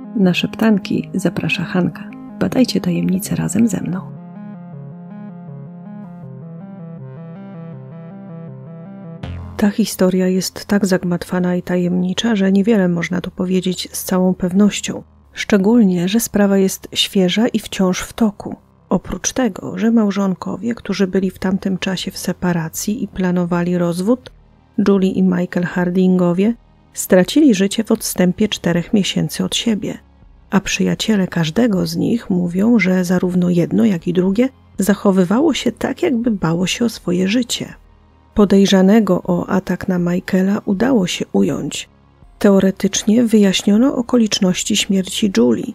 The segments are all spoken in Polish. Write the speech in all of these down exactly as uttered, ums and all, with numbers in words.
Na szeptanki zaprasza Hanka. Badajcie tajemnice razem ze mną. Ta historia jest tak zagmatwana i tajemnicza, że niewiele można tu powiedzieć z całą pewnością. Szczególnie, że sprawa jest świeża i wciąż w toku. Oprócz tego, że małżonkowie, którzy byli w tamtym czasie w separacji i planowali rozwód, Julie i Michael Hardingowie, stracili życie w odstępie czterech miesięcy od siebie. A przyjaciele każdego z nich mówią, że zarówno jedno, jak i drugie zachowywało się tak, jakby bało się o swoje życie. Podejrzanego o atak na Michaela udało się ująć. Teoretycznie wyjaśniono okoliczności śmierci Julie,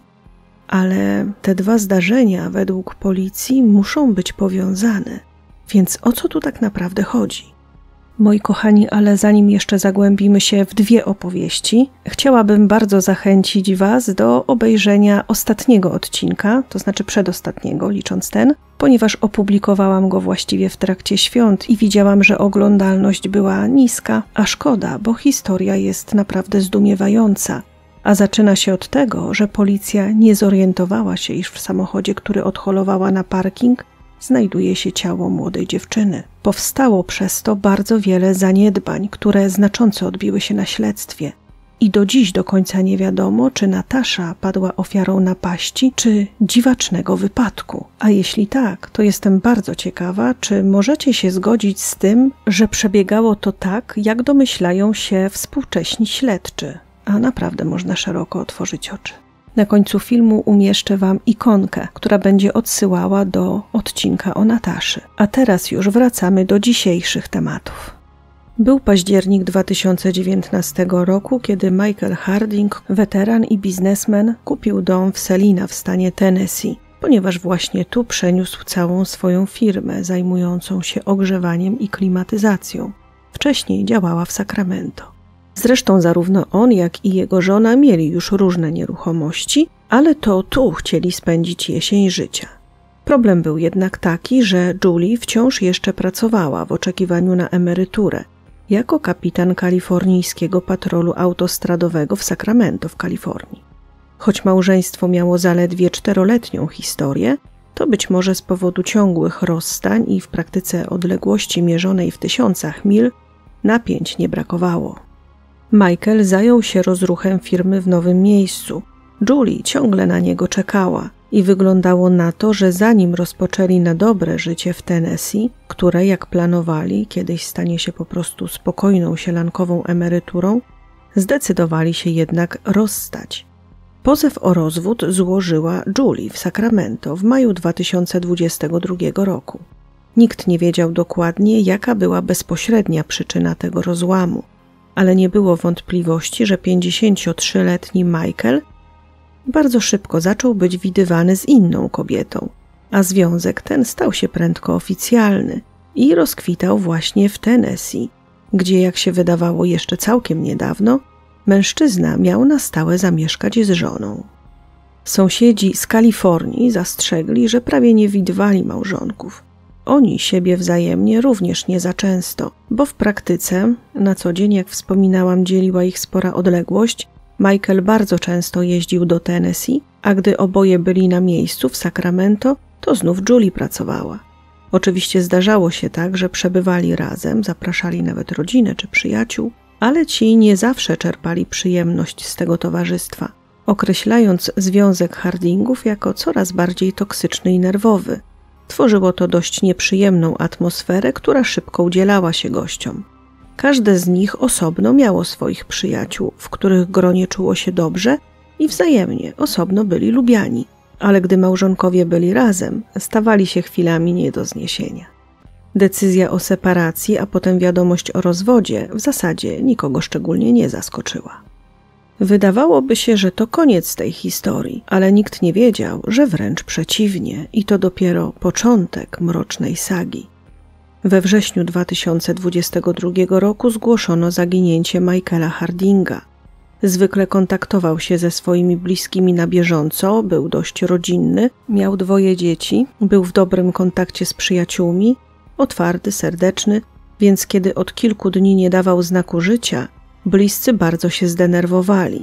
ale te dwa zdarzenia według policji muszą być powiązane. Więc o co tu tak naprawdę chodzi? Moi kochani, ale zanim jeszcze zagłębimy się w dwie opowieści, chciałabym bardzo zachęcić Was do obejrzenia ostatniego odcinka, to znaczy przedostatniego, licząc ten, ponieważ opublikowałam go właściwie w trakcie świąt i widziałam, że oglądalność była niska, a szkoda, bo historia jest naprawdę zdumiewająca. A zaczyna się od tego, że policja nie zorientowała się, iż w samochodzie, który odholowała na parking, znajduje się ciało młodej dziewczyny. Powstało przez to bardzo wiele zaniedbań, które znacząco odbiły się na śledztwie. I do dziś do końca nie wiadomo, czy Natasza padła ofiarą napaści, czy dziwacznego wypadku. A jeśli tak, to jestem bardzo ciekawa, czy możecie się zgodzić z tym, że przebiegało to tak, jak domyślają się współcześni śledczy. A naprawdę można szeroko otworzyć oczy. Na końcu filmu umieszczę Wam ikonkę, która będzie odsyłała do odcinka o Nataszy. A teraz już wracamy do dzisiejszych tematów. Był październik dwa tysiące dziewiętnastego roku, kiedy Michael Harding, weteran i biznesmen, kupił dom w Salina w stanie Tennessee, ponieważ właśnie tu przeniósł całą swoją firmę zajmującą się ogrzewaniem i klimatyzacją. Wcześniej działała w Sacramento. Zresztą zarówno on, jak i jego żona mieli już różne nieruchomości, ale to tu chcieli spędzić jesień życia. Problem był jednak taki, że Julie wciąż jeszcze pracowała w oczekiwaniu na emeryturę jako kapitan kalifornijskiego patrolu autostradowego w Sacramento w Kalifornii. Choć małżeństwo miało zaledwie czteroletnią historię, to być może z powodu ciągłych rozstań i w praktyce odległości mierzonej w tysiącach mil napięć nie brakowało. Michael zajął się rozruchem firmy w nowym miejscu. Julie ciągle na niego czekała i wyglądało na to, że zanim rozpoczęli na dobre życie w Tennessee, które, jak planowali, kiedyś stanie się po prostu spokojną sielankową emeryturą, zdecydowali się jednak rozstać. Pozew o rozwód złożyła Julie w Sacramento w maju dwa tysiące dwudziestego drugiego roku. Nikt nie wiedział dokładnie, jaka była bezpośrednia przyczyna tego rozłamu, ale nie było wątpliwości, że pięćdziesięciotrzyletni Michael bardzo szybko zaczął być widywany z inną kobietą, a związek ten stał się prędko oficjalny i rozkwitał właśnie w Tennessee, gdzie, jak się wydawało jeszcze całkiem niedawno, mężczyzna miał na stałe zamieszkać z żoną. Sąsiedzi z Kalifornii zastrzegli, że prawie nie widywali małżonków. Oni siebie wzajemnie również nie za często, bo w praktyce, na co dzień, jak wspominałam, dzieliła ich spora odległość. Michael bardzo często jeździł do Tennessee, a gdy oboje byli na miejscu w Sacramento, to znów Julie pracowała. Oczywiście zdarzało się tak, że przebywali razem, zapraszali nawet rodzinę czy przyjaciół, ale ci nie zawsze czerpali przyjemność z tego towarzystwa, określając związek Hardingów jako coraz bardziej toksyczny i nerwowy. Tworzyło to dość nieprzyjemną atmosferę, która szybko udzielała się gościom. Każde z nich osobno miało swoich przyjaciół, w których gronie czuło się dobrze i wzajemnie osobno byli lubiani. Ale gdy małżonkowie byli razem, stawali się chwilami nie do zniesienia. Decyzja o separacji, a potem wiadomość o rozwodzie w zasadzie nikogo szczególnie nie zaskoczyła. Wydawałoby się, że to koniec tej historii, ale nikt nie wiedział, że wręcz przeciwnie i to dopiero początek mrocznej sagi. We wrześniu dwa tysiące dwudziestego drugiego roku zgłoszono zaginięcie Michaela Hardinga. Zwykle kontaktował się ze swoimi bliskimi na bieżąco, był dość rodzinny, miał dwoje dzieci, był w dobrym kontakcie z przyjaciółmi, otwarty, serdeczny, więc kiedy od kilku dni nie dawał znaku życia, bliscy bardzo się zdenerwowali.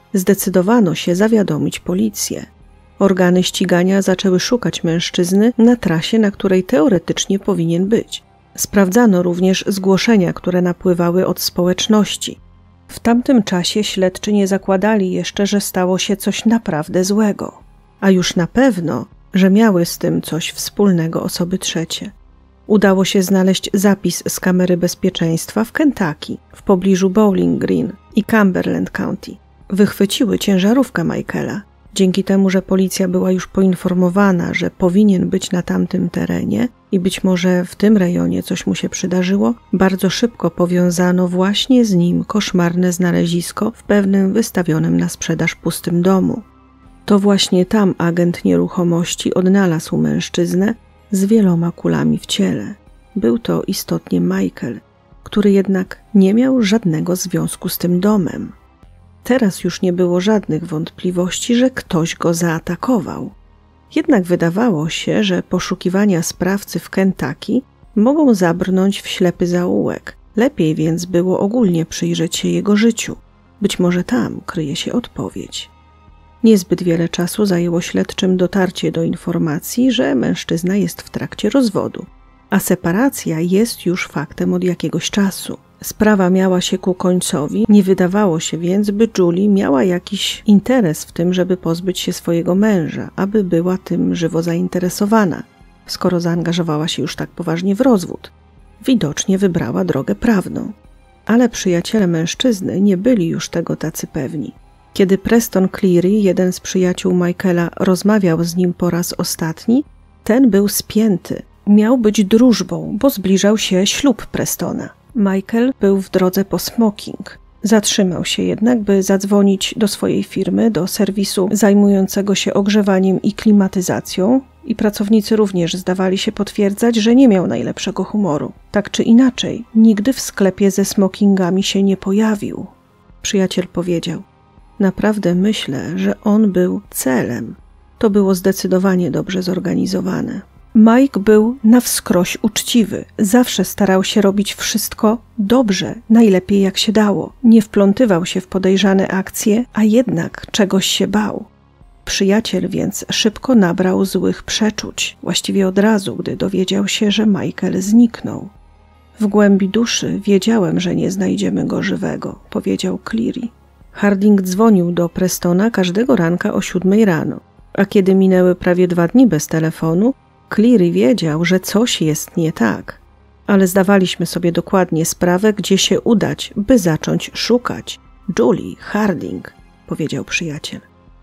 Zdecydowano się zawiadomić policję. Organy ścigania zaczęły szukać mężczyzny na trasie, na której teoretycznie powinien być. Sprawdzano również zgłoszenia, które napływały od społeczności. W tamtym czasie śledczy nie zakładali jeszcze, że stało się coś naprawdę złego, a już na pewno, że miały z tym coś wspólnego osoby trzecie. Udało się znaleźć zapis z kamery bezpieczeństwa w Kentucky, w pobliżu Bowling Green i Cumberland County. Wychwyciły ciężarówkę Michaela. Dzięki temu, że policja była już poinformowana, że powinien być na tamtym terenie i być może w tym rejonie coś mu się przydarzyło, bardzo szybko powiązano właśnie z nim koszmarne znalezisko w pewnym wystawionym na sprzedaż pustym domu. To właśnie tam agent nieruchomości odnalazł mężczyznę z wieloma kulami w ciele. Był to istotnie Michael, który jednak nie miał żadnego związku z tym domem. Teraz już nie było żadnych wątpliwości, że ktoś go zaatakował. Jednak wydawało się, że poszukiwania sprawcy w Kentucky mogą zabrnąć w ślepy zaułek. Lepiej więc było ogólnie przyjrzeć się jego życiu. Być może tam kryje się odpowiedź. Niezbyt wiele czasu zajęło śledczym dotarcie do informacji, że mężczyzna jest w trakcie rozwodu, a separacja jest już faktem od jakiegoś czasu. Sprawa miała się ku końcowi, nie wydawało się więc, by Julie miała jakiś interes w tym, żeby pozbyć się swojego męża, aby była tym żywo zainteresowana, skoro zaangażowała się już tak poważnie w rozwód. Widocznie wybrała drogę prawną. Ale przyjaciele mężczyzny nie byli już tego tacy pewni. Kiedy Preston Cleary, jeden z przyjaciół Michaela, rozmawiał z nim po raz ostatni, ten był spięty. Miał być drużbą, bo zbliżał się ślub Prestona. Michael był w drodze po smoking. Zatrzymał się jednak, by zadzwonić do swojej firmy, do serwisu zajmującego się ogrzewaniem i klimatyzacją, i pracownicy również zdawali się potwierdzać, że nie miał najlepszego humoru. Tak czy inaczej, nigdy w sklepie ze smokingami się nie pojawił. Przyjaciel powiedział: naprawdę myślę, że on był celem. To było zdecydowanie dobrze zorganizowane. Mike był na wskroś uczciwy. Zawsze starał się robić wszystko dobrze, najlepiej jak się dało. Nie wplątywał się w podejrzane akcje, a jednak czegoś się bał. Przyjaciel więc szybko nabrał złych przeczuć, właściwie od razu, gdy dowiedział się, że Michael zniknął. W głębi duszy wiedziałem, że nie znajdziemy go żywego, powiedział Cleary. Harding dzwonił do Prestona każdego ranka o siódmej rano, a kiedy minęły prawie dwa dni bez telefonu, Cleary wiedział, że coś jest nie tak, ale zdawaliśmy sobie dokładnie sprawę, gdzie się udać, by zacząć szukać. Julie Harding, powiedział przyjaciel.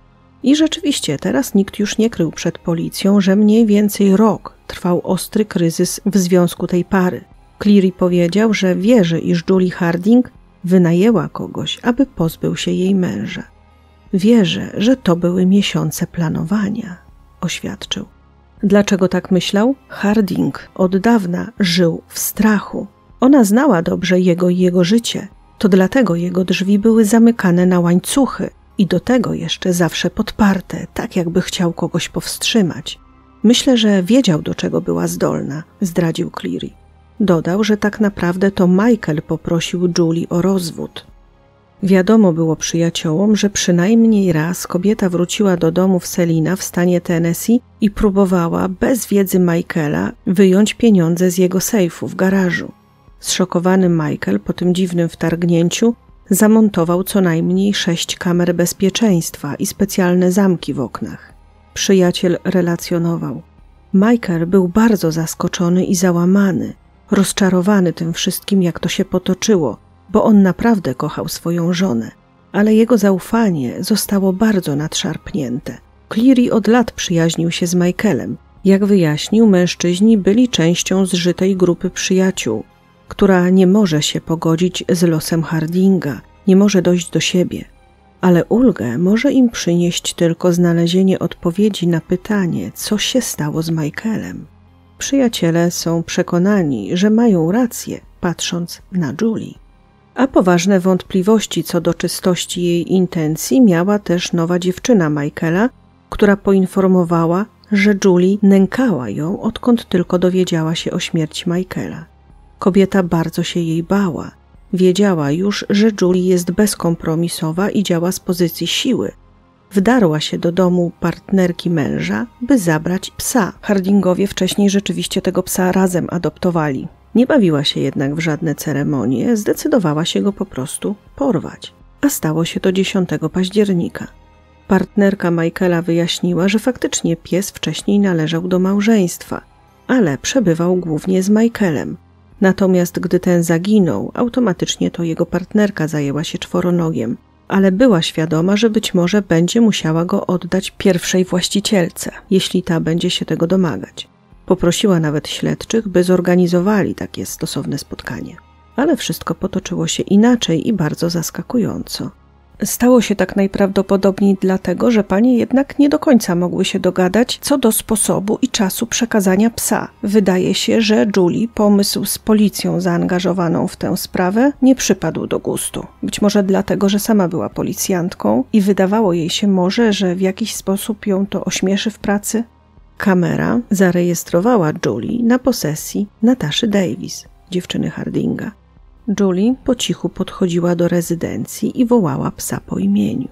I rzeczywiście teraz nikt już nie krył przed policją, że mniej więcej rok trwał ostry kryzys w związku tej pary. Cleary powiedział, że wierzy, iż Julie Harding wynajęła kogoś, aby pozbył się jej męża. Wierzę, że to były miesiące planowania, oświadczył. Dlaczego tak myślał? Harding od dawna żył w strachu. Ona znała dobrze jego i jego życie. To dlatego jego drzwi były zamykane na łańcuchy i do tego jeszcze zawsze podparte, tak jakby chciał kogoś powstrzymać. Myślę, że wiedział, do czego była zdolna, zdradził Cleary. Dodał, że tak naprawdę to Michael poprosił Julie o rozwód. Wiadomo było przyjaciołom, że przynajmniej raz kobieta wróciła do domu w Celina w stanie Tennessee i próbowała bez wiedzy Michaela wyjąć pieniądze z jego sejfu w garażu. Zszokowany Michael po tym dziwnym wtargnięciu zamontował co najmniej sześć kamer bezpieczeństwa i specjalne zamki w oknach. Przyjaciel relacjonował. Michael był bardzo zaskoczony i załamany, rozczarowany tym wszystkim, jak to się potoczyło, bo on naprawdę kochał swoją żonę, ale jego zaufanie zostało bardzo nadszarpnięte. Cleary od lat przyjaźnił się z Michaelem. Jak wyjaśnił, mężczyźni byli częścią zżytej grupy przyjaciół, która nie może się pogodzić z losem Hardinga, nie może dojść do siebie. Ale ulgę może im przynieść tylko znalezienie odpowiedzi na pytanie, co się stało z Michaelem. Przyjaciele są przekonani, że mają rację, patrząc na Julie. A poważne wątpliwości co do czystości jej intencji miała też nowa dziewczyna Michaela, która poinformowała, że Julie nękała ją, odkąd tylko dowiedziała się o śmierci Michaela. Kobieta bardzo się jej bała. Wiedziała już, że Julie jest bezkompromisowa i działa z pozycji siły. Wdarła się do domu partnerki męża, by zabrać psa. Hardingowie wcześniej rzeczywiście tego psa razem adoptowali. Nie bawiła się jednak w żadne ceremonie, zdecydowała się go po prostu porwać. A stało się to dziesiątego października. Partnerka Michaela wyjaśniła, że faktycznie pies wcześniej należał do małżeństwa, ale przebywał głównie z Michaelem. Natomiast gdy ten zaginął, automatycznie to jego partnerka zajęła się czworonogiem, ale była świadoma, że być może będzie musiała go oddać pierwszej właścicielce, jeśli ta będzie się tego domagać. Poprosiła nawet śledczych, by zorganizowali takie stosowne spotkanie. Ale wszystko potoczyło się inaczej i bardzo zaskakująco. Stało się tak najprawdopodobniej dlatego, że panie jednak nie do końca mogły się dogadać co do sposobu i czasu przekazania psa. Wydaje się, że Julie pomysł z policją zaangażowaną w tę sprawę nie przypadł do gustu. Być może dlatego, że sama była policjantką i wydawało jej się może, że w jakiś sposób ją to ośmieszy w pracy. Kamera zarejestrowała Julie na posesji Nataszy Davis, dziewczyny Hardinga. Julie po cichu podchodziła do rezydencji i wołała psa po imieniu.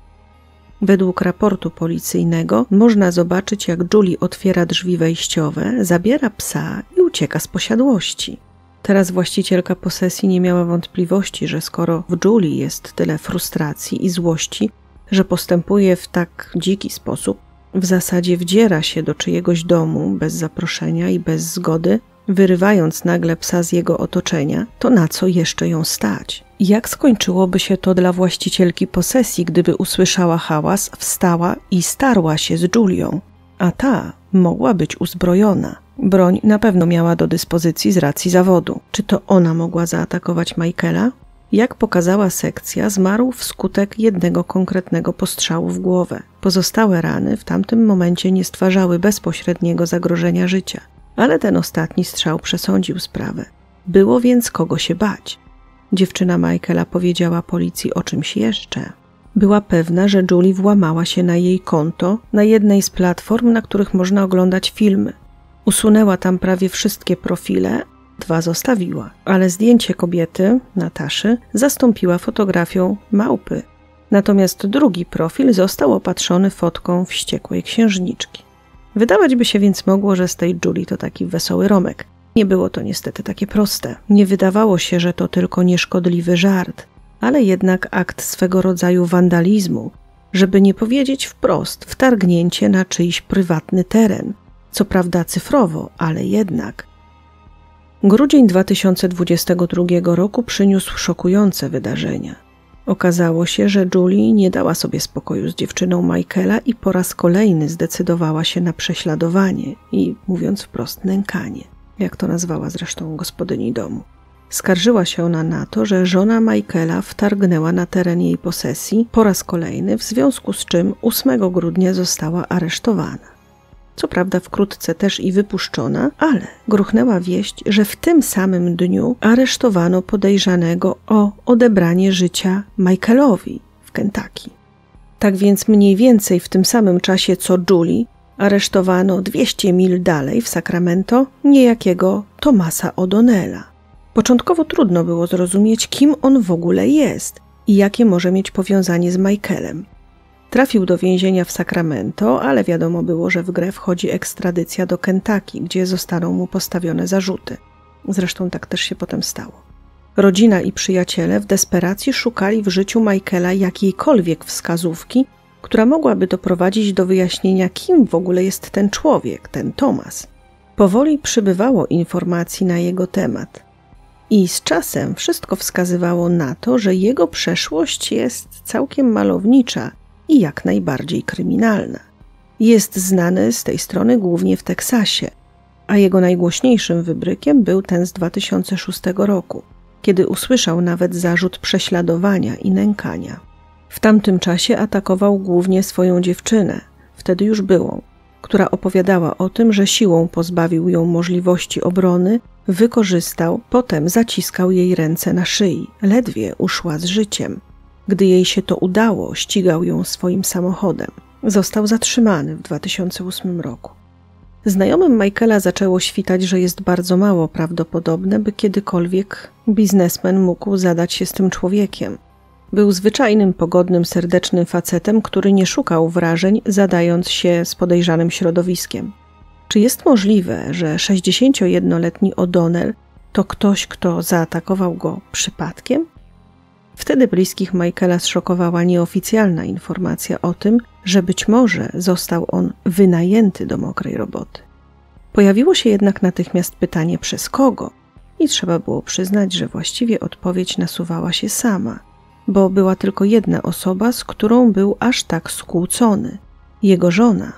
Według raportu policyjnego można zobaczyć, jak Julie otwiera drzwi wejściowe, zabiera psa i ucieka z posiadłości. Teraz właścicielka posesji nie miała wątpliwości, że skoro w Julie jest tyle frustracji i złości, że postępuje w tak dziki sposób, w zasadzie wdziera się do czyjegoś domu bez zaproszenia i bez zgody, wyrywając nagle psa z jego otoczenia, to na co jeszcze ją stać? Jak skończyłoby się to dla właścicielki posesji, gdyby usłyszała hałas, wstała i starła się z Julią? A ta mogła być uzbrojona. Broń na pewno miała do dyspozycji z racji zawodu. Czy to ona mogła zaatakować Michaela? Jak pokazała sekcja, zmarł wskutek jednego konkretnego postrzału w głowę. Pozostałe rany w tamtym momencie nie stwarzały bezpośredniego zagrożenia życia. Ale ten ostatni strzał przesądził sprawę. Było więc kogo się bać. Dziewczyna Michaela powiedziała policji o czymś jeszcze. Była pewna, że Julie włamała się na jej konto na jednej z platform, na których można oglądać filmy. Usunęła tam prawie wszystkie profile, dwa zostawiła, ale zdjęcie kobiety, Nataszy, zastąpiła fotografią małpy. Natomiast drugi profil został opatrzony fotką wściekłej księżniczki. Wydawać by się więc mogło, że z tej Julie to taki wesoły Romek. Nie było to niestety takie proste. Nie wydawało się, że to tylko nieszkodliwy żart, ale jednak akt swego rodzaju wandalizmu, żeby nie powiedzieć wprost, wtargnięcie na czyjś prywatny teren. Co prawda cyfrowo, ale jednak. Grudzień dwa tysiące dwudziestego drugiego roku przyniósł szokujące wydarzenia. Okazało się, że Julie nie dała sobie spokoju z dziewczyną Michaela i po raz kolejny zdecydowała się na prześladowanie i, mówiąc wprost, nękanie, jak to nazwała zresztą gospodyni domu. Skarżyła się ona na to, że żona Michaela wtargnęła na teren jej posesji po raz kolejny, w związku z czym ósmego grudnia została aresztowana. Co prawda wkrótce też i wypuszczona, ale gruchnęła wieść, że w tym samym dniu aresztowano podejrzanego o odebranie życia Michaelowi w Kentucky. Tak więc mniej więcej w tym samym czasie co Julie aresztowano dwieście mil dalej w Sacramento niejakiego Thomasa O'Donnella. Początkowo trudno było zrozumieć, kim on w ogóle jest i jakie może mieć powiązanie z Michaelem. Trafił do więzienia w Sacramento, ale wiadomo było, że w grę wchodzi ekstradycja do Kentucky, gdzie zostaną mu postawione zarzuty. Zresztą tak też się potem stało. Rodzina i przyjaciele w desperacji szukali w życiu Michaela jakiejkolwiek wskazówki, która mogłaby doprowadzić do wyjaśnienia, kim w ogóle jest ten człowiek, ten Thomas. Powoli przybywało informacji na jego temat. I z czasem wszystko wskazywało na to, że jego przeszłość jest całkiem malownicza i jak najbardziej kryminalna. Jest znany z tej strony głównie w Teksasie, a jego najgłośniejszym wybrykiem był ten z dwa tysiące szóstego roku, kiedy usłyszał nawet zarzut prześladowania i nękania. W tamtym czasie atakował głównie swoją dziewczynę, wtedy już byłą, która opowiadała o tym, że siłą pozbawił ją możliwości obrony, wykorzystał, potem zaciskał jej ręce na szyi, ledwie uszła z życiem. Gdy jej się to udało, ścigał ją swoim samochodem. Został zatrzymany w dwa tysiące ósmym roku. Znajomym Michaela zaczęło świtać, że jest bardzo mało prawdopodobne, by kiedykolwiek biznesmen mógł zadać się z tym człowiekiem. Był zwyczajnym, pogodnym, serdecznym facetem, który nie szukał wrażeń, zadając się z podejrzanym środowiskiem. Czy jest możliwe, że sześćdziesięciojednoletni O'Donnell to ktoś, kto zaatakował go przypadkiem? Wtedy bliskich Michaela zszokowała nieoficjalna informacja o tym, że być może został on wynajęty do mokrej roboty. Pojawiło się jednak natychmiast pytanie, przez kogo? I trzeba było przyznać, że właściwie odpowiedź nasuwała się sama, bo była tylko jedna osoba, z którą był aż tak skłócony – jego żona.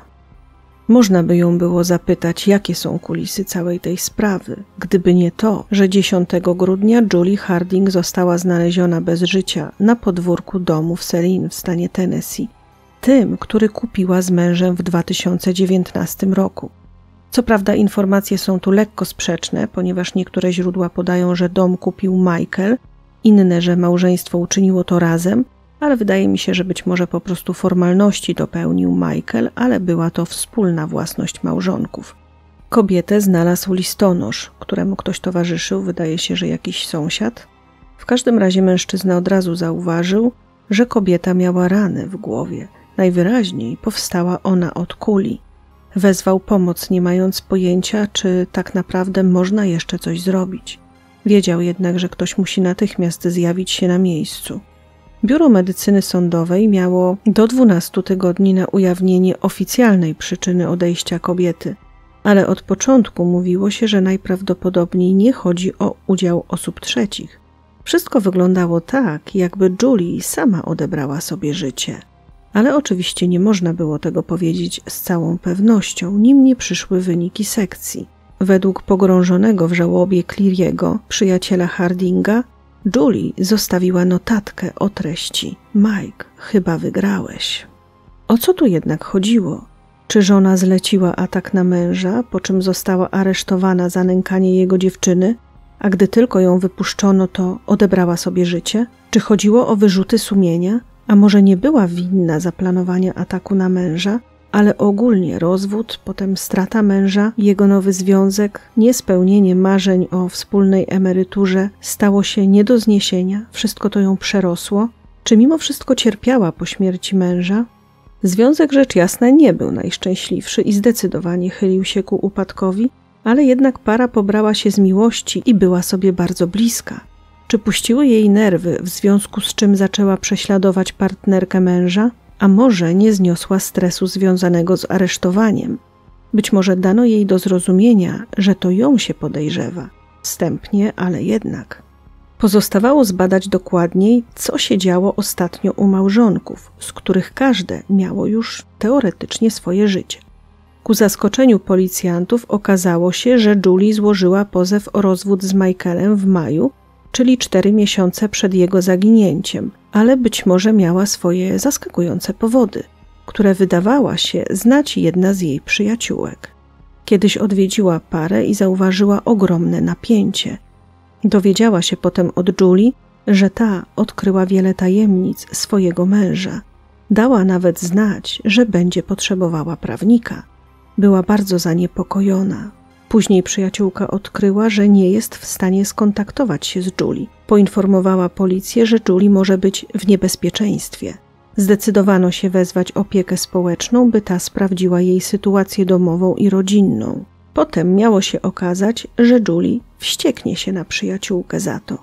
Można by ją było zapytać, jakie są kulisy całej tej sprawy, gdyby nie to, że dziesiątego grudnia Julie Harding została znaleziona bez życia na podwórku domu w Selin w stanie Tennessee, tym, który kupiła z mężem w dwa tysiące dziewiętnastym roku. Co prawda informacje są tu lekko sprzeczne, ponieważ niektóre źródła podają, że dom kupił Michael, inne, że małżeństwo uczyniło to razem, ale wydaje mi się, że być może po prostu formalności dopełnił Michael, ale była to wspólna własność małżonków. Kobietę znalazł listonosz, któremu ktoś towarzyszył, wydaje się, że jakiś sąsiad. W każdym razie mężczyzna od razu zauważył, że kobieta miała ranę w głowie. Najwyraźniej powstała ona od kuli. Wezwał pomoc, nie mając pojęcia, czy tak naprawdę można jeszcze coś zrobić. Wiedział jednak, że ktoś musi natychmiast zjawić się na miejscu. Biuro Medycyny Sądowej miało do dwunastu tygodni na ujawnienie oficjalnej przyczyny odejścia kobiety, ale od początku mówiło się, że najprawdopodobniej nie chodzi o udział osób trzecich. Wszystko wyglądało tak, jakby Julie sama odebrała sobie życie. Ale oczywiście nie można było tego powiedzieć z całą pewnością, nim nie przyszły wyniki sekcji. Według pogrążonego w żałobie Cleary'ego, przyjaciela Hardinga, Julie zostawiła notatkę o treści: Mike, chyba wygrałeś. O co tu jednak chodziło? Czy żona zleciła atak na męża, po czym została aresztowana za nękanie jego dziewczyny, a gdy tylko ją wypuszczono, to odebrała sobie życie? Czy chodziło o wyrzuty sumienia? A może nie była winna zaplanowania ataku na męża, ale ogólnie rozwód, potem strata męża, jego nowy związek, niespełnienie marzeń o wspólnej emeryturze stało się nie do zniesienia, wszystko to ją przerosło? Czy mimo wszystko cierpiała po śmierci męża? Związek rzecz jasna nie był najszczęśliwszy i zdecydowanie chylił się ku upadkowi, ale jednak para pobrała się z miłości i była sobie bardzo bliska. Czy puściły jej nerwy, w związku z czym zaczęła prześladować partnerkę męża? A może nie zniosła stresu związanego z aresztowaniem? Być może dano jej do zrozumienia, że to ją się podejrzewa. Wstępnie, ale jednak. Pozostawało zbadać dokładniej, co się działo ostatnio u małżonków, z których każde miało już teoretycznie swoje życie. Ku zaskoczeniu policjantów okazało się, że Julie złożyła pozew o rozwód z Michaelem w maju, czyli cztery miesiące przed jego zaginięciem, ale być może miała swoje zaskakujące powody, które wydawała się znać jedna z jej przyjaciółek. Kiedyś odwiedziła parę i zauważyła ogromne napięcie. Dowiedziała się potem od Julie, że ta odkryła wiele tajemnic swojego męża. Dała nawet znać, że będzie potrzebowała prawnika. Była bardzo zaniepokojona. Później przyjaciółka odkryła, że nie jest w stanie skontaktować się z Julie. Poinformowała policję, że Julie może być w niebezpieczeństwie. Zdecydowano się wezwać opiekę społeczną, by ta sprawdziła jej sytuację domową i rodzinną. Potem miało się okazać, że Julie wścieknie się na przyjaciółkę za to.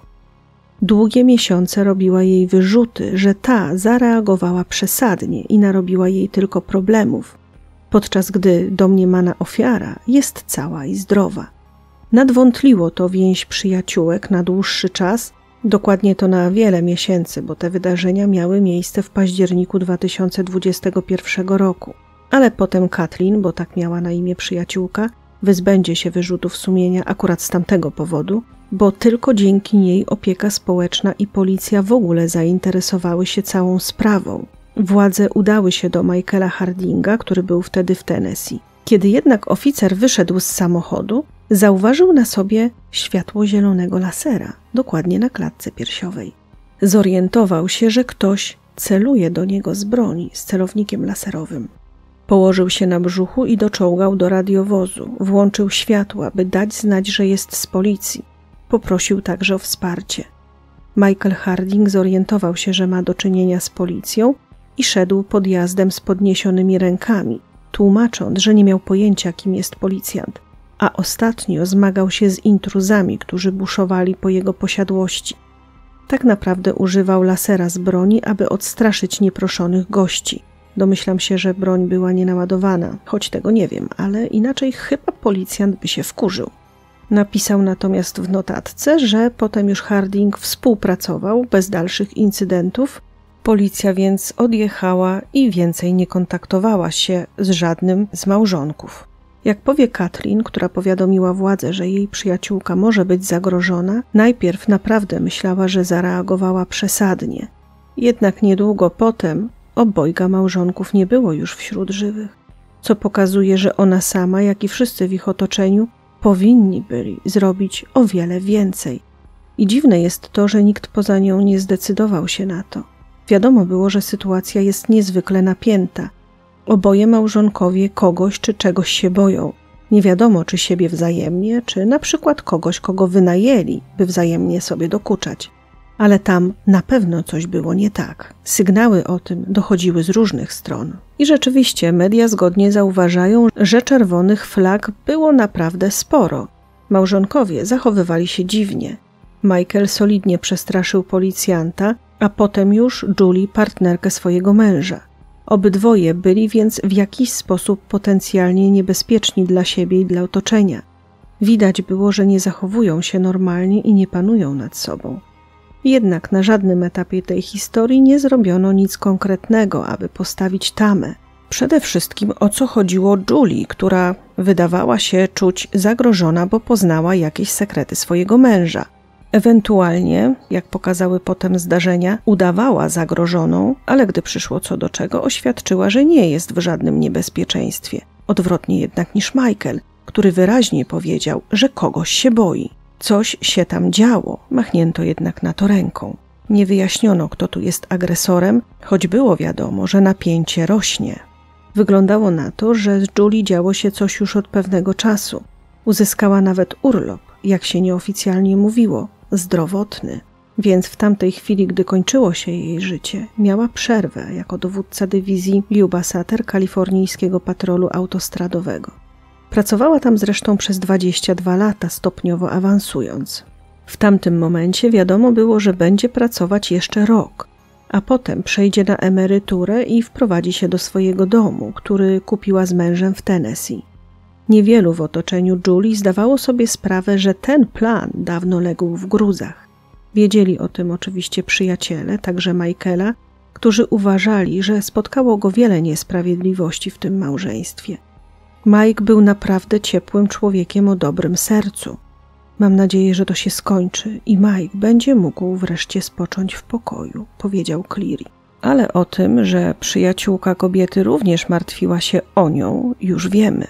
Długie miesiące robiła jej wyrzuty, że ta zareagowała przesadnie i narobiła jej tylko problemów, podczas gdy domniemana ofiara jest cała i zdrowa. Nadwątliło to więź przyjaciółek na dłuższy czas, dokładnie to na wiele miesięcy, bo te wydarzenia miały miejsce w październiku dwa tysiące dwudziestego pierwszego roku. Ale potem Kathleen, bo tak miała na imię przyjaciółka, wyzbędzie się wyrzutów sumienia akurat z tamtego powodu, bo tylko dzięki niej opieka społeczna i policja w ogóle zainteresowały się całą sprawą. Władze udały się do Michaela Hardinga, który był wtedy w Tennessee. Kiedy jednak oficer wyszedł z samochodu, zauważył na sobie światło zielonego lasera, dokładnie na klatce piersiowej. Zorientował się, że ktoś celuje do niego z broni z celownikiem laserowym. Położył się na brzuchu i doczołgał do radiowozu. Włączył światła, by dać znać, że jest z policji. Poprosił także o wsparcie. Michael Harding zorientował się, że ma do czynienia z policją i szedł podjazdem z podniesionymi rękami, tłumacząc, że nie miał pojęcia, kim jest policjant, a ostatnio zmagał się z intruzami, którzy buszowali po jego posiadłości. Tak naprawdę używał lasera z broni, aby odstraszyć nieproszonych gości. Domyślam się, że broń była nienaładowana, choć tego nie wiem, ale inaczej chyba policjant by się wkurzył. Napisał natomiast w notatce, że potem już Harding współpracował bez dalszych incydentów. Policja więc odjechała i więcej nie kontaktowała się z żadnym z małżonków. Jak powie Kathleen, która powiadomiła władze, że jej przyjaciółka może być zagrożona, najpierw naprawdę myślała, że zareagowała przesadnie. Jednak niedługo potem obojga małżonków nie było już wśród żywych, co pokazuje, że ona sama, jak i wszyscy w ich otoczeniu, powinni byli zrobić o wiele więcej. I dziwne jest to, że nikt poza nią nie zdecydował się na to. Wiadomo było, że sytuacja jest niezwykle napięta. Oboje małżonkowie kogoś czy czegoś się boją. Nie wiadomo, czy siebie wzajemnie, czy na przykład kogoś, kogo wynajęli, by wzajemnie sobie dokuczać. Ale tam na pewno coś było nie tak. Sygnały o tym dochodziły z różnych stron. I rzeczywiście media zgodnie zauważają, że czerwonych flag było naprawdę sporo. Małżonkowie zachowywali się dziwnie. Michael solidnie przestraszył policjanta, a potem już Julie, partnerkę swojego męża. Obydwoje byli więc w jakiś sposób potencjalnie niebezpieczni dla siebie i dla otoczenia. Widać było, że nie zachowują się normalnie i nie panują nad sobą. Jednak na żadnym etapie tej historii nie zrobiono nic konkretnego, aby postawić tamę. Przede wszystkim o co chodziło Julie, która wydawała się czuć zagrożona, bo poznała jakieś sekrety swojego męża. Ewentualnie, jak pokazały potem zdarzenia, udawała zagrożoną, ale gdy przyszło co do czego, oświadczyła, że nie jest w żadnym niebezpieczeństwie. Odwrotnie jednak niż Michael, który wyraźnie powiedział, że kogoś się boi. Coś się tam działo, machnięto jednak na to ręką. Nie wyjaśniono, kto tu jest agresorem, choć było wiadomo, że napięcie rośnie. Wyglądało na to, że z Julie działo się coś już od pewnego czasu. Uzyskała nawet urlop, jak się nieoficjalnie mówiło, zdrowotny. Więc w tamtej chwili, gdy kończyło się jej życie, miała przerwę jako dowódca dywizji Yuba Sutter kalifornijskiego patrolu autostradowego. Pracowała tam zresztą przez dwadzieścia dwa lata, stopniowo awansując. W tamtym momencie wiadomo było, że będzie pracować jeszcze rok, a potem przejdzie na emeryturę i wprowadzi się do swojego domu, który kupiła z mężem w Tennessee. Niewielu w otoczeniu Julie zdawało sobie sprawę, że ten plan dawno legł w gruzach. Wiedzieli o tym oczywiście przyjaciele, także Michaela, którzy uważali, że spotkało go wiele niesprawiedliwości w tym małżeństwie. Mike był naprawdę ciepłym człowiekiem o dobrym sercu. Mam nadzieję, że to się skończy i Mike będzie mógł wreszcie spocząć w pokoju, powiedział Cleary. Ale o tym, że przyjaciółka kobiety również martwiła się o nią, już wiemy.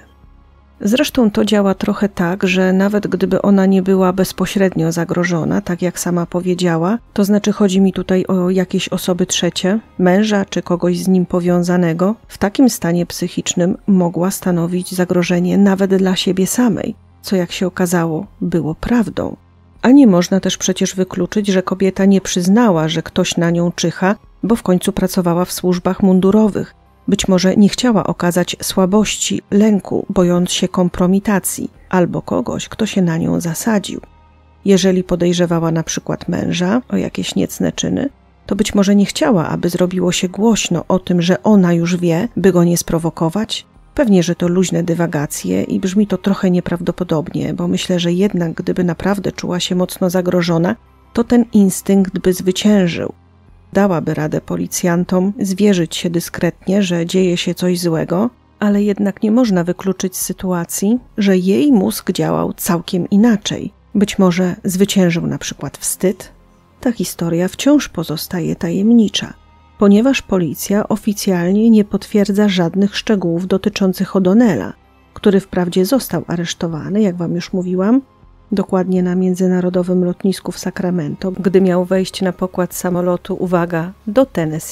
Zresztą to działa trochę tak, że nawet gdyby ona nie była bezpośrednio zagrożona, tak jak sama powiedziała, to znaczy chodzi mi tutaj o jakieś osoby trzecie, męża czy kogoś z nim powiązanego, w takim stanie psychicznym mogła stanowić zagrożenie nawet dla siebie samej, co jak się okazało było prawdą. A nie można też przecież wykluczyć, że kobieta nie przyznała, że ktoś na nią czyha, bo w końcu pracowała w służbach mundurowych. Być może nie chciała okazać słabości, lęku, bojąc się kompromitacji, albo kogoś, kto się na nią zasadził. Jeżeli podejrzewała na przykład męża o jakieś niecne czyny, to być może nie chciała, aby zrobiło się głośno o tym, że ona już wie, by go nie sprowokować. Pewnie, że to luźne dywagacje i brzmi to trochę nieprawdopodobnie, bo myślę, że jednak gdyby naprawdę czuła się mocno zagrożona, to ten instynkt by zwyciężył. Dałaby radę policjantom zwierzyć się dyskretnie, że dzieje się coś złego, ale jednak nie można wykluczyć sytuacji, że jej mózg działał całkiem inaczej. Być może zwyciężył na przykład wstyd. Ta historia wciąż pozostaje tajemnicza, ponieważ policja oficjalnie nie potwierdza żadnych szczegółów dotyczących O'Donnella, który wprawdzie został aresztowany, jak wam już mówiłam, dokładnie na międzynarodowym lotnisku w Sacramento, gdy miał wejść na pokład samolotu, uwaga, do Tennessee,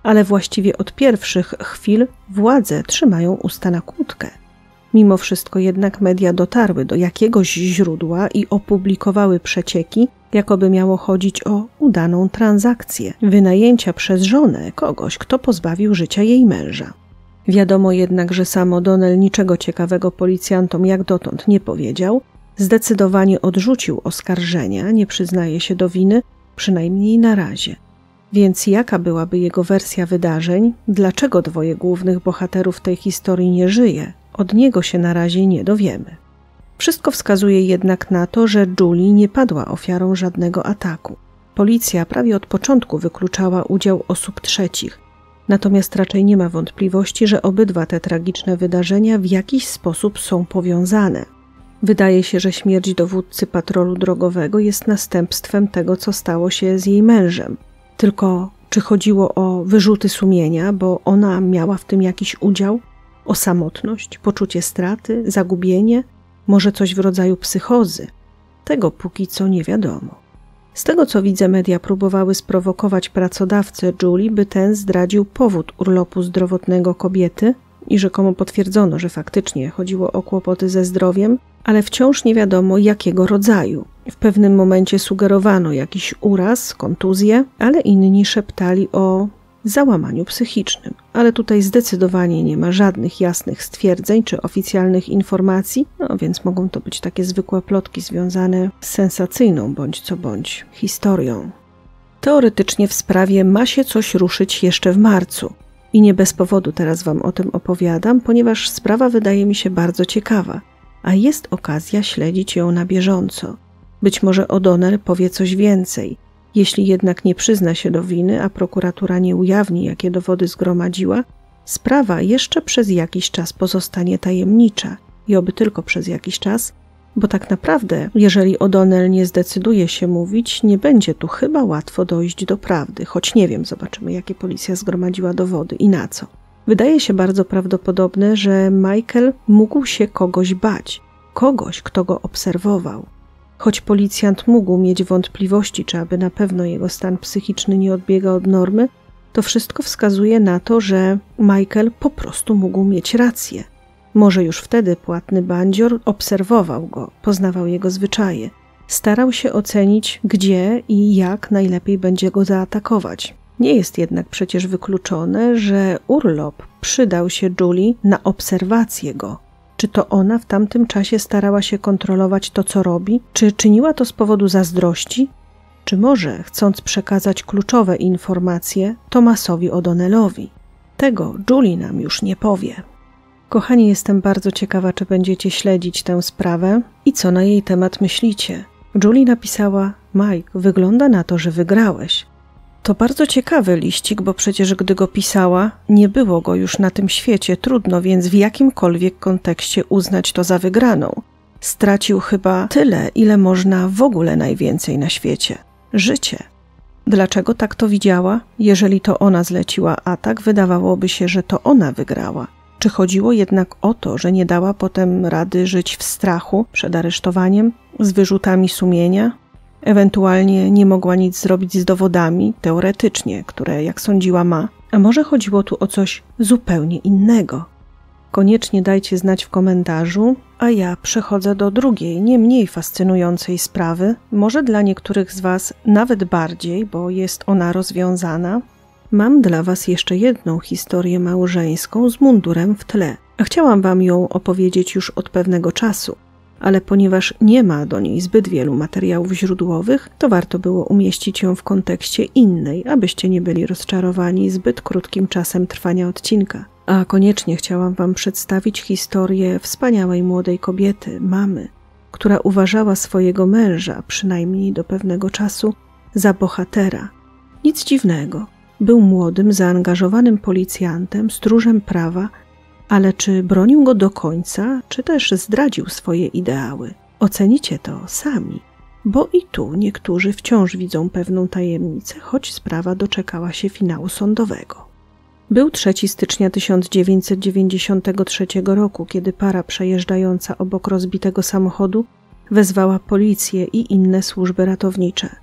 ale właściwie od pierwszych chwil władze trzymają usta na kłódkę. Mimo wszystko jednak media dotarły do jakiegoś źródła i opublikowały przecieki, jakoby miało chodzić o udaną transakcję wynajęcia przez żonę kogoś, kto pozbawił życia jej męża. Wiadomo jednak, że sam O'Donnell niczego ciekawego policjantom jak dotąd nie powiedział, zdecydowanie odrzucił oskarżenia, nie przyznaje się do winy, przynajmniej na razie. Więc jaka byłaby jego wersja wydarzeń, dlaczego dwoje głównych bohaterów tej historii nie żyje, od niego się na razie nie dowiemy. Wszystko wskazuje jednak na to, że Julie nie padła ofiarą żadnego ataku. Policja prawie od początku wykluczała udział osób trzecich, natomiast raczej nie ma wątpliwości, że obydwa te tragiczne wydarzenia w jakiś sposób są powiązane. Wydaje się, że śmierć dowódcy patrolu drogowego jest następstwem tego, co stało się z jej mężem. Tylko czy chodziło o wyrzuty sumienia, bo ona miała w tym jakiś udział? O samotność, poczucie straty, zagubienie? Może coś w rodzaju psychozy? Tego póki co nie wiadomo. Z tego co widzę, media próbowały sprowokować pracodawcę Julie, by ten zdradził powód urlopu zdrowotnego kobiety i rzekomo potwierdzono, że faktycznie chodziło o kłopoty ze zdrowiem, ale wciąż nie wiadomo jakiego rodzaju. W pewnym momencie sugerowano jakiś uraz, kontuzję, ale inni szeptali o załamaniu psychicznym. Ale tutaj zdecydowanie nie ma żadnych jasnych stwierdzeń czy oficjalnych informacji, no więc mogą to być takie zwykłe plotki związane z sensacyjną bądź co bądź historią. Teoretycznie w sprawie ma się coś ruszyć jeszcze w marcu. I nie bez powodu teraz Wam o tym opowiadam, ponieważ sprawa wydaje mi się bardzo ciekawa, a jest okazja śledzić ją na bieżąco. Być może O'Donnell powie coś więcej. Jeśli jednak nie przyzna się do winy, a prokuratura nie ujawni, jakie dowody zgromadziła, sprawa jeszcze przez jakiś czas pozostanie tajemnicza i oby tylko przez jakiś czas, bo tak naprawdę, jeżeli O'Donnell nie zdecyduje się mówić, nie będzie tu chyba łatwo dojść do prawdy, choć nie wiem, zobaczymy, jakie policja zgromadziła dowody i na co. Wydaje się bardzo prawdopodobne, że Michael mógł się kogoś bać, kogoś, kto go obserwował. Choć policjant mógł mieć wątpliwości, czy aby na pewno jego stan psychiczny nie odbiega od normy, to wszystko wskazuje na to, że Michael po prostu mógł mieć rację. Może już wtedy płatny bandzior obserwował go, poznawał jego zwyczaje, starał się ocenić, gdzie i jak najlepiej będzie go zaatakować. Nie jest jednak przecież wykluczone, że urlop przydał się Julie na obserwację go. Czy to ona w tamtym czasie starała się kontrolować to, co robi? Czy czyniła to z powodu zazdrości? Czy może chcąc przekazać kluczowe informacje Thomasowi O'Donnellowi? Tego Julie nam już nie powie. Kochani, jestem bardzo ciekawa, czy będziecie śledzić tę sprawę i co na jej temat myślicie. Julie napisała: Mike, wygląda na to, że wygrałeś. To bardzo ciekawy liścik, bo przecież gdy go pisała, nie było go już na tym świecie, trudno więc w jakimkolwiek kontekście uznać to za wygraną. Stracił chyba tyle, ile można w ogóle najwięcej na świecie. Życie. Dlaczego tak to widziała? Jeżeli to ona zleciła atak, wydawałoby się, że to ona wygrała. Czy chodziło jednak o to, że nie dała potem rady żyć w strachu przed aresztowaniem, z wyrzutami sumienia? Ewentualnie nie mogła nic zrobić z dowodami, teoretycznie, które, jak sądziła, ma. A może chodziło tu o coś zupełnie innego? Koniecznie dajcie znać w komentarzu, a ja przechodzę do drugiej, nie mniej fascynującej sprawy, może dla niektórych z Was nawet bardziej, bo jest ona rozwiązana. Mam dla Was jeszcze jedną historię małżeńską z mundurem w tle. Chciałam Wam ją opowiedzieć już od pewnego czasu, ale ponieważ nie ma do niej zbyt wielu materiałów źródłowych, to warto było umieścić ją w kontekście innej, abyście nie byli rozczarowani zbyt krótkim czasem trwania odcinka. A koniecznie chciałam Wam przedstawić historię wspaniałej młodej kobiety, mamy, która uważała swojego męża, przynajmniej do pewnego czasu, za bohatera. Nic dziwnego. Był młodym, zaangażowanym policjantem, stróżem prawa, ale czy bronił go do końca, czy też zdradził swoje ideały? Ocenicie to sami, bo i tu niektórzy wciąż widzą pewną tajemnicę, choć sprawa doczekała się finału sądowego. Był trzeciego stycznia tysiąc dziewięćset dziewięćdziesiątego trzeciego roku, kiedy para przejeżdżająca obok rozbitego samochodu wezwała policję i inne służby ratownicze.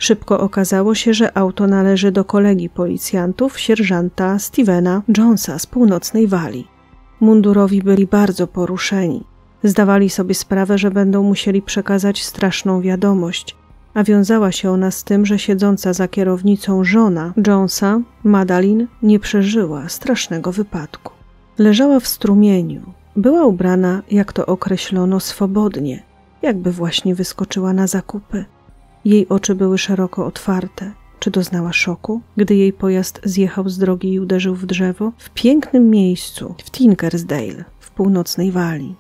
Szybko okazało się, że auto należy do kolegi policjantów, sierżanta Stevena Jonesa z północnej Walii. Mundurowi byli bardzo poruszeni. Zdawali sobie sprawę, że będą musieli przekazać straszną wiadomość, a wiązała się ona z tym, że siedząca za kierownicą żona Jonesa, Madalyn, nie przeżyła strasznego wypadku. Leżała w strumieniu. Była ubrana, jak to określono, swobodnie, jakby właśnie wyskoczyła na zakupy. Jej oczy były szeroko otwarte. Czy doznała szoku, gdy jej pojazd zjechał z drogi i uderzył w drzewo? W pięknym miejscu, w Tinkersdale, w północnej Walii.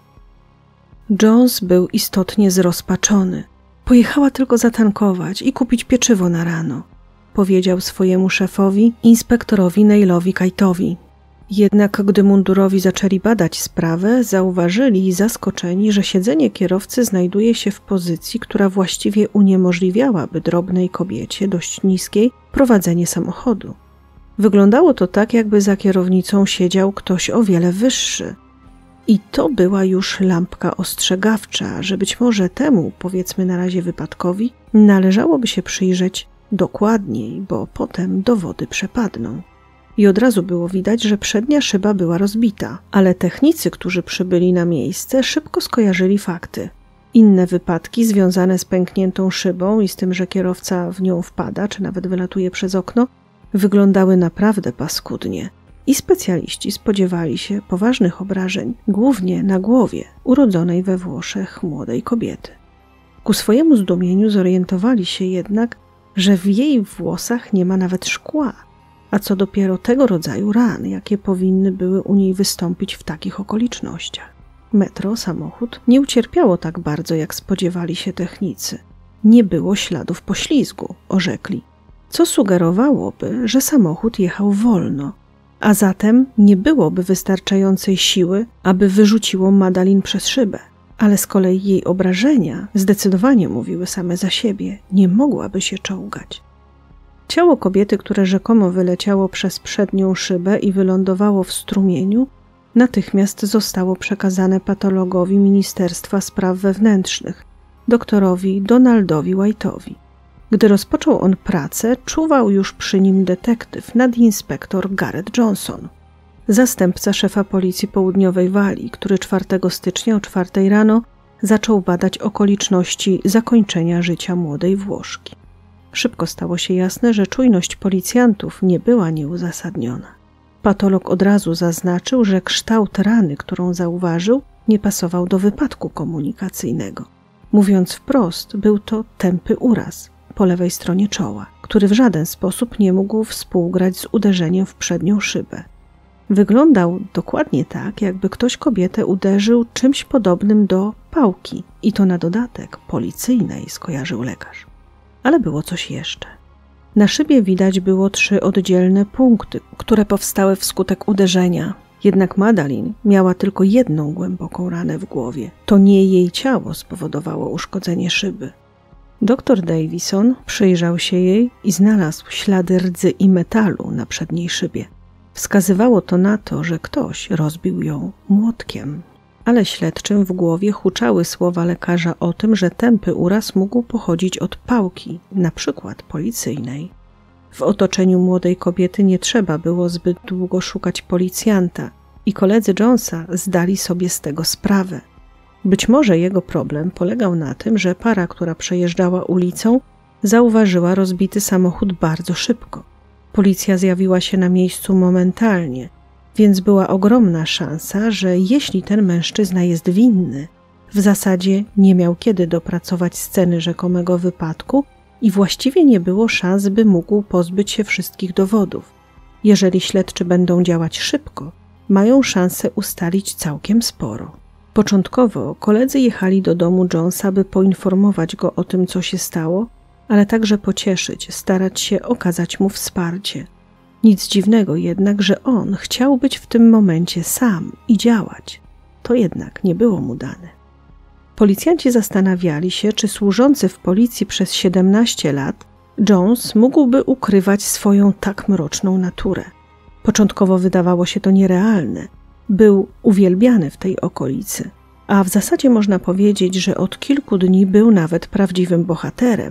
Jones był istotnie zrozpaczony. Pojechała tylko zatankować i kupić pieczywo na rano, powiedział swojemu szefowi, inspektorowi Neilowi Kite'owi. Jednak gdy mundurowi zaczęli badać sprawę, zauważyli zaskoczeni, że siedzenie kierowcy znajduje się w pozycji, która właściwie uniemożliwiałaby drobnej kobiecie, dość niskiej, prowadzenie samochodu. Wyglądało to tak, jakby za kierownicą siedział ktoś o wiele wyższy. I to była już lampka ostrzegawcza, że być może temu, powiedzmy na razie wypadkowi, należałoby się przyjrzeć dokładniej, bo potem dowody przepadną. I od razu było widać, że przednia szyba była rozbita, ale technicy, którzy przybyli na miejsce, szybko skojarzyli fakty. Inne wypadki związane z pękniętą szybą i z tym, że kierowca w nią wpada, czy nawet wylatuje przez okno, wyglądały naprawdę paskudnie. I specjaliści spodziewali się poważnych obrażeń, głównie na głowie urodzonej we Włoszech młodej kobiety. Ku swojemu zdumieniu zorientowali się jednak, że w jej włosach nie ma nawet szkła, a co dopiero tego rodzaju ran, jakie powinny były u niej wystąpić w takich okolicznościach. Metro, samochód, nie ucierpiało tak bardzo, jak spodziewali się technicy. Nie było śladów poślizgu, orzekli, co sugerowałoby, że samochód jechał wolno, a zatem nie byłoby wystarczającej siły, aby wyrzuciło Madalyn przez szybę. Ale z kolei jej obrażenia zdecydowanie mówiły same za siebie, nie mogłaby się czołgać. Ciało kobiety, które rzekomo wyleciało przez przednią szybę i wylądowało w strumieniu, natychmiast zostało przekazane patologowi Ministerstwa Spraw Wewnętrznych, doktorowi Donaldowi White'owi. Gdy rozpoczął on pracę, czuwał już przy nim detektyw, nadinspektor Garrett Johnson, zastępca szefa policji południowej Walii, który czwartego stycznia o czwartej rano zaczął badać okoliczności zakończenia życia młodej Włoszki. Szybko stało się jasne, że czujność policjantów nie była nieuzasadniona. Patolog od razu zaznaczył, że kształt rany, którą zauważył, nie pasował do wypadku komunikacyjnego. Mówiąc wprost, był to tępy uraz po lewej stronie czoła, który w żaden sposób nie mógł współgrać z uderzeniem w przednią szybę. Wyglądał dokładnie tak, jakby ktoś kobietę uderzył czymś podobnym do pałki i to na dodatek policyjnej, skojarzył lekarz. Ale było coś jeszcze. Na szybie widać było trzy oddzielne punkty, które powstały wskutek uderzenia. Jednak Madalyn miała tylko jedną głęboką ranę w głowie. To nie jej ciało spowodowało uszkodzenie szyby. Doktor Davison przyjrzał się jej i znalazł ślady rdzy i metalu na przedniej szybie. Wskazywało to na to, że ktoś rozbił ją młotkiem. Ale śledczym w głowie huczały słowa lekarza o tym, że tępy uraz mógł pochodzić od pałki, na przykład policyjnej. W otoczeniu młodej kobiety nie trzeba było zbyt długo szukać policjanta i koledzy Jonesa zdali sobie z tego sprawę. Być może jego problem polegał na tym, że para, która przejeżdżała ulicą, zauważyła rozbity samochód bardzo szybko. Policja zjawiła się na miejscu momentalnie, więc była ogromna szansa, że jeśli ten mężczyzna jest winny, w zasadzie nie miał kiedy dopracować sceny rzekomego wypadku i właściwie nie było szans, by mógł pozbyć się wszystkich dowodów. Jeżeli śledczy będą działać szybko, mają szansę ustalić całkiem sporo. Początkowo koledzy jechali do domu Jonesa, by poinformować go o tym, co się stało, ale także pocieszyć, starać się okazać mu wsparcie. Nic dziwnego jednak, że on chciał być w tym momencie sam i działać. To jednak nie było mu dane. Policjanci zastanawiali się, czy służący w policji przez siedemnaście lat Jones mógłby ukrywać swoją tak mroczną naturę. Początkowo wydawało się to nierealne. Był uwielbiany w tej okolicy, a w zasadzie można powiedzieć, że od kilku dni był nawet prawdziwym bohaterem.